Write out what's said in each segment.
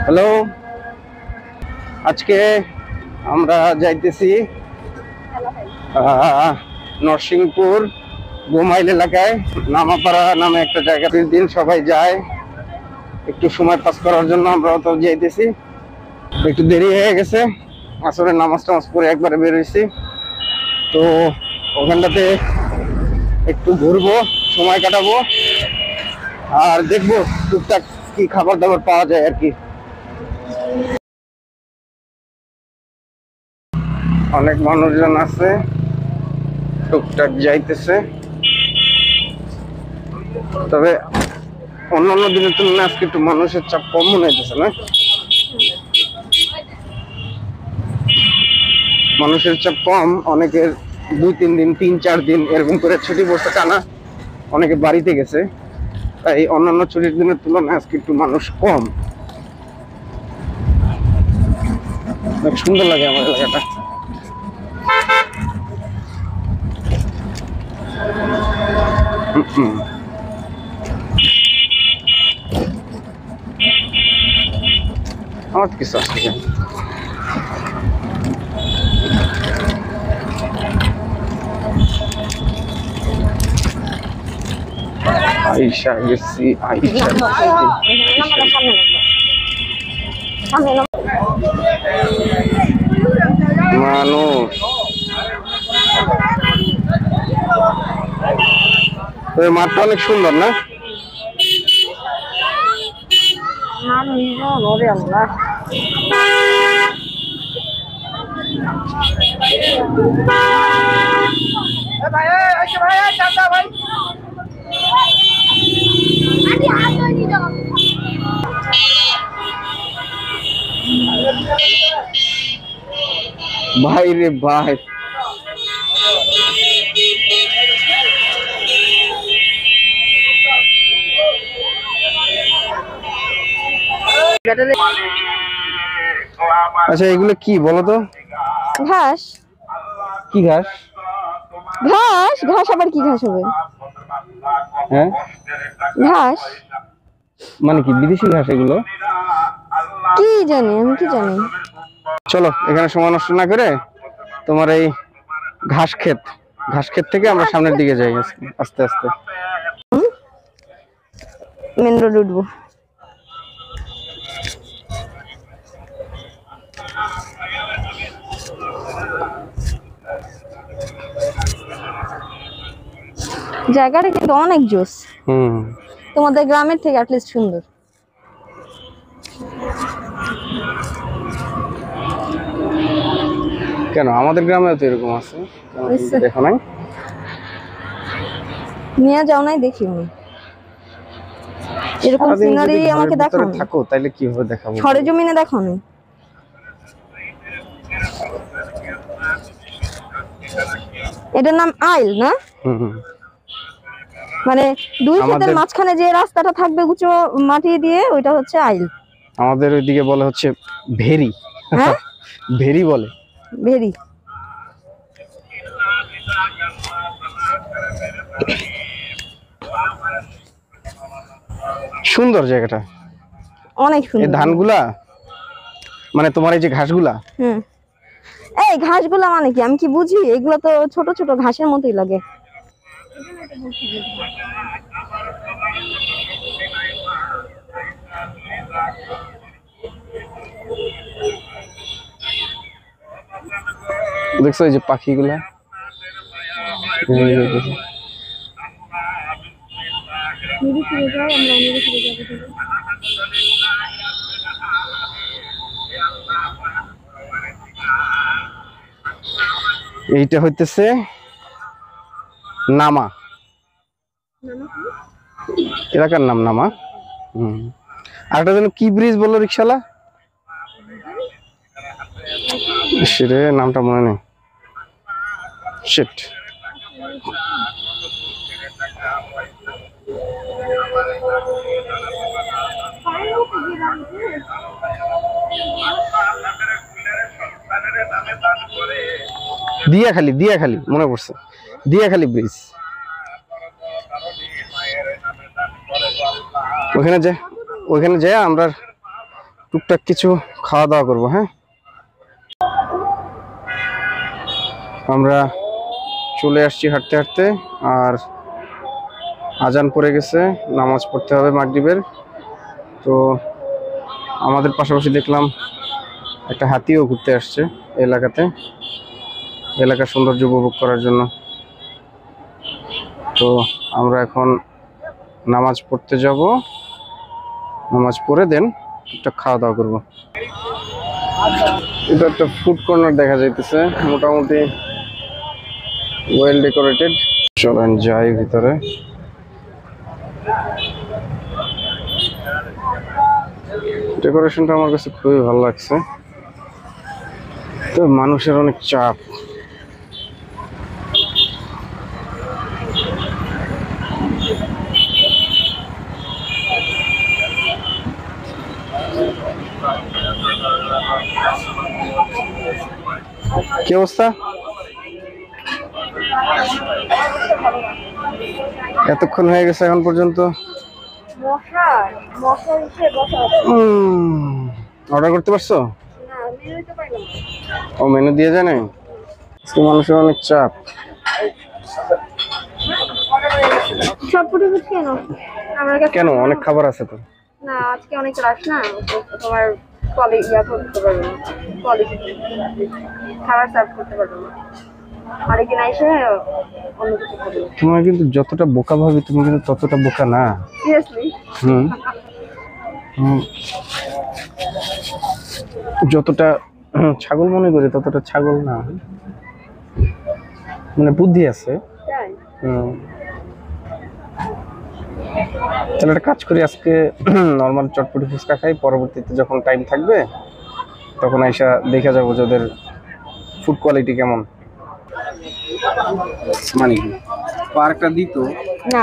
Hello, আজকে আমরা যাইতেছি নরসিংপুর গোমাইল এলাকায় নামাপাড়া নামে একটা জায়গা। দিন সবাই যায় একটু সময় পাস করার জন্য, আমরাও তো যাইতেছি। একটু দেরি হয়ে গেছে, আসলে নামাজ টামাজ পরে একবারে বের হয়েছি। তো ওখানটাতে একটু ঘুরবো, সময় কাটাবো, আর দেখবো টুকটাক কি খাবার দাবার পাওয়া যায় আর কি। অনেক মানুষজন আছে, টুকটাক যাইতেছে। তবে অন্যান্য দিনের তুলনায় আজকে একটু মানুষের চাপ কম মনে হইতেছে না? মানুষের চাপ কম, অনেকের 2-3 দিন 3-4 দিন এরকম করে ছুটি পড়ছে টানা, অনেকে বাড়িতে গেছে। তাই অন্যান্য ছুটির দিনের তুলনায় আজকে একটু মানুষ কম। অনেক সুন্দর লাগে আমার এলাকাটা। আমার কিছু আসছে আইসা গেছি, মানুষ। মাঠটা অনেক সুন্দর না? ভাই রে ভাই, আচ্ছা এগুলো কি বলো তো? ঘাস। কি ঘাস? ঘাস ঘাস আবার কি ঘাস হবে? হ্যাঁ, ঘাস মানে কি বিদেশি ঘাস এগুলো? কি জানি, আমি কি জানি। চলো এখানে সময় নষ্ট না করে তোমার এই ঘাস ক্ষেত থেকে আমরা সামনের দিকে যাই আস্তে আস্তে। মেন রোড উঠবো। জায়গাটা কিন্তু অনেক জোস। তোমাদের গ্রামের থেকে অ্যাটলিস্ট সুন্দর। কেন আমাদের গ্রামেও তো এরকম আছে, দেখো নাই? নিয়ে যাও নাই, দেখিও নি। এরকম সিনারি আমাকে দেখাও না। থাকো তাইলে কিভাবে দেখাবো? সরেজমিনে দেখাও না। এটার নাম আইল না? মানে দুই ক্ষেতের মাঝখানে যে রাস্তাটা থাকবে উঁচু মাটি দিয়ে, ওইটা হচ্ছে আইল। আমাদের ওইদিকে বলে হচ্ছে ভেরি। হ্যাঁ, ভেরি বলে। ভেরি। সুন্দর জায়গাটা, অনেক সুন্দর। এই ধানগুলা মানে তোমার এই যে ঘাসগুলা, এই ঘাসগুলা মানে কি আমি কি বুঝি? এগুলো তো ছোট ছোট ঘাসের মতোই লাগে। দেখছো এই যে পাখিগুলা, এইটা হইতেছে নামা, এলাকার নাম নামা। আর একটা যেন কি ব্রিজ বললো রিক্সালা, সেরে নামটা মনে নেই। শিট। দিয়াখালি মনে পড়ছে, দিয়াখালি ব্রিজ। ওখানে যাই আমরা টুকটাক কিছু খাওয়া দাওয়া করবো। হ্যাঁ, আমরা চলে আসছি হাঁটতে হাঁটতে, আর আজান পড়ে গেছে, নামাজ পড়তে হবে মাগরিবের। তো আমাদের পাশাপাশি দেখলাম একটা হাতিও ঘুরতে আসছে এলাকাতে, এলাকার সৌন্দর্য উপভোগ করার জন্য। তো আমরা এখন নামাজ পড়তে যাব, নামাজ পড়ে দেন একটা খাওয়া দাওয়া করবো। এটা একটা ফুড কর্নার দেখা যাইতেছে, মোটামুটি ওয়েল ডেকোরেটেড। চলেন যাই ভিতরে। ডেকোরেশনটা আমার কাছে খুবই ভালো লাগছে। তো মানুষের অনেক চাপ। কি অবস্থা? এতক্ষণ হয়ে গেছে এখন পর্যন্ত অর্ডার করতে পারছো? ও মেনু দিয়ে যায় নাই? আজকে মানুষের অনেক চাপ। কেন? অনেক খাবার আছে তো। না, আজকে অনেক রাশ না, তোমার কোয়ালিটি করতে পারবে না, কোয়ালিটি খাবার সার্ভ করতে পারবে না। আরেকদিন এসে অন্য কিছু করবে। তোমার কিন্তু যতটা বোকা ভাবি তুমি কিন্তু ততটা বোকা না। সিরিয়াসলি? যতটা ছাগল মনে করি ততটা ছাগল না, মানে বুদ্ধি আছে। তাহলে একটা কাজ করি, আজকে নর্মাল চটপটি ফুচকা খাই, পরবর্তীতে যখন টাইম থাকবে তখন আইসা দেখে যাবো যে ওদের ফুড কোয়ালিটি কেমন। মানে কি পার্কটা দিত না,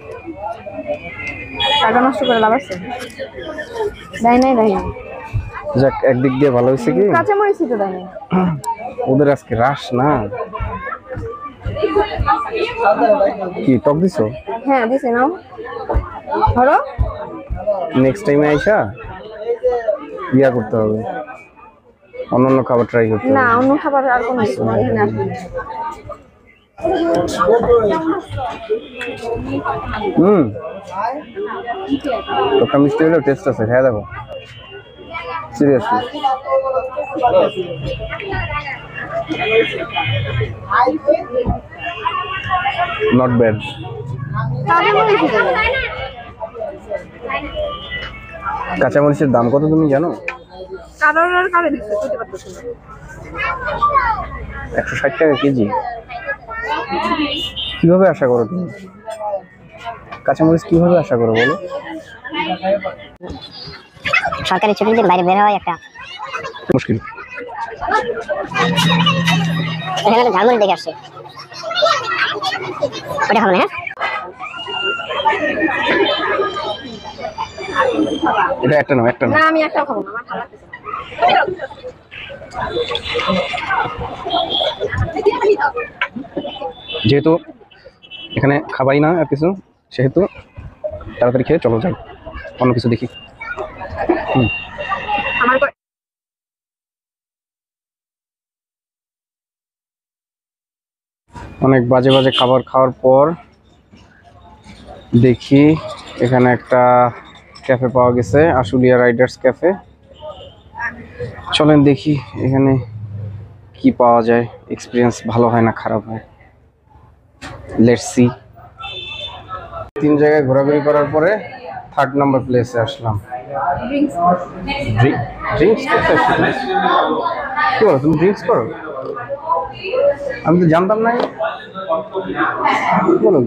টাকা নষ্ট করে লাভ আছে? দেয় নাই, দেয় নাই। যাক, একদিক দিয়ে ভালো হয়েছে কি কাঁচা মরিচই তো দেয় নাই। ওদের আজকে রাশ না। কি টক দিছো? হ্যাঁ দিছে, নাও ধরো। নেক্সট টাইমে আইসা ইয়া করতে হবে, অন্যান্য খাবার ট্রাই করতে হবে। না, অন্য খাবার আর কোনো কিছু না, এখানে আসবে। টকটা মিষ্টি হলেও টেস্ট আছে, হ্যাঁ দেখো সিরিয়াসলি। Not bad. কাঁচামরিচের দাম কত তুমি জানো? 160 টাকা কেজি। কিভাবে আশা করো তুমি? কাঁচামরিচ কিভাবে আশা করো বলো? সরকারি ছুটির দিন বাইরে বের হয় একটা মুশকিল। এখানে ঝালমুড়ি দেখে আসছে, ওটা খাবো না। হ্যাঁ, এটা একটা নাও, একটা নাও। না, আমি একটাও খাবো না, আমার ভালো লাগতেছে না। যেহেতু এখানে খাবাই না আর কিছু, সেহেতু তাড়াতাড়ি খেয়ে চলো যাই, অন্য কিছু দেখি। অনেক বাজে বাজে খাবার খাওয়ার পর দেখি এখানে একটা ক্যাফে পাওয়া গেছে, আশুলিয়া রাইডার্স ক্যাফে। চলেন দেখি এখানে কি পাওয়া যায়, এক্সপিরিয়েন্স ভালো হয় না খারাপ হয়, লেটস সি। 3 জায়গায় ঘোরাঘুরি করার পরে 3rd নাম্বার প্লেসে আসলাম। ড্রিঙ্কস করতে আসছি? কি বলো, তুমি ড্রিঙ্কস করো? আমি তো জানতাম না। বলো,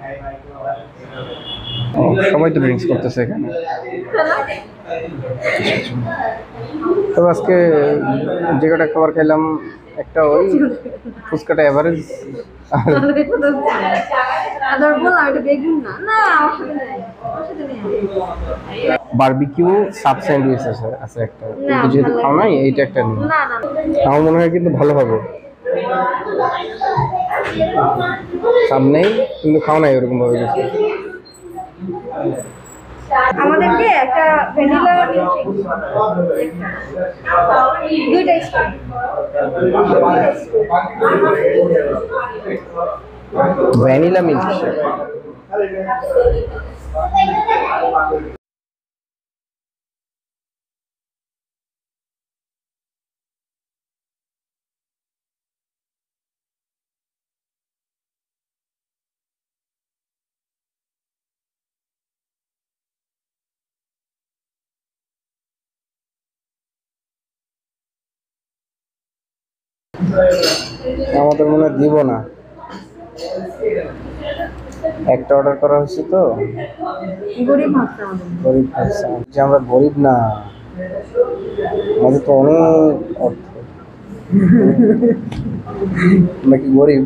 সবাই তো ড্রিঙ্কস করতেছে এখানে। তবে আজকে যে কটা খাবার খাইলাম, একটা ওই ফুচকাটা এভারেজ, বারবিকিউ সাব স্যান্ডউইচ আছে একটা, কিন্তু যেহেতু খাও নাই এইটা একটা নিই। আমার মনে হয় কিন্তু ভালো হবে। সামনেই কিন্তু খাও নাই ওরকম ভাবে কিছু। আমাদেরকে একটা ভ্যানিলা দুইটাই স্ট্রবেরি। Vanilla milk shake. আমাদের মনে হয় দিব না, একটা অর্ডার করা হয়েছে তো। গরিব ভাবছে আমাদের। গরিব ভাবছে যে আমরা গরিব না, আমাদের তো অনেক অর্থ। আমরা কি গরিব?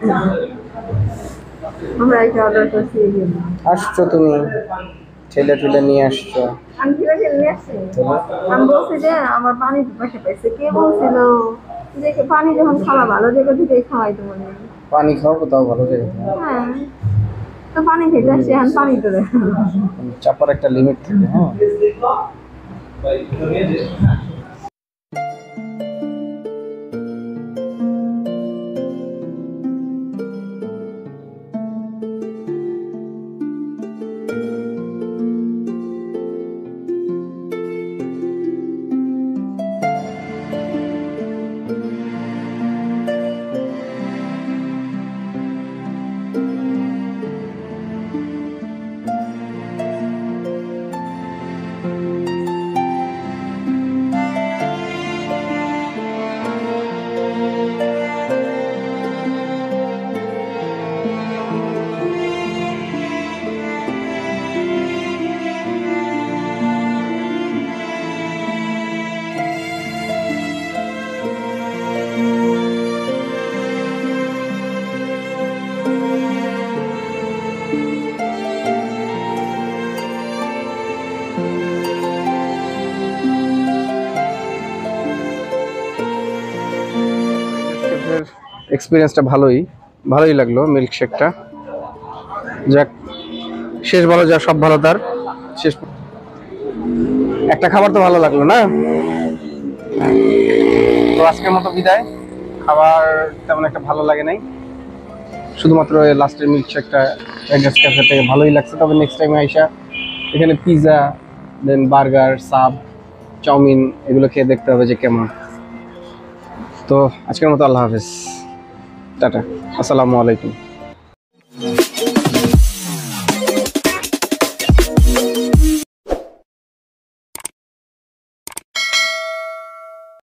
আমরা একটা অর্ডার করছি। আসছো তুমি, ছেলে টুলে নিয়ে আসছো। আমি কিভাবে নিয়ে আসছি? আমি বলছি যে আমার পানি পাশে পাইছে, কে বলছিল যে পানি যখন খাওয়া ভালো জায়গা থেকে খাওয়াই তোমার। পানি খাওয়াবো তাও ভালো জায়গা। হ্যাঁ, তো পানি খেতে আসছি, এখন পানি তো দেয়। চাপার একটা লিমিট থাকে। হ্যাঁ, এক্সপিরিয়েন্সটা ভালোই লাগলো মিল্ক শেকটা। যাক, শেষ ভালো যা সব ভালো তার শেষ। একটা খাবার তো ভালো লাগলো না? তো আজকের মতো বিদায়। খাবার তেমন একটা ভালো লাগে নাই, শুধুমাত্র লাস্টের মিল্ক শেকটা এড্রেস ক্যাফে থেকে ভালোই লাগছে। তবে নেক্সট টাইম আইসা এখানে pizza, then burger, sub, chowmein এগুলো খেয়ে দেখতে হবে যে কেমন। তো আজকের মতো আল্লাহ হাফেজ, টাটা, আসসালামু আলাইকুম।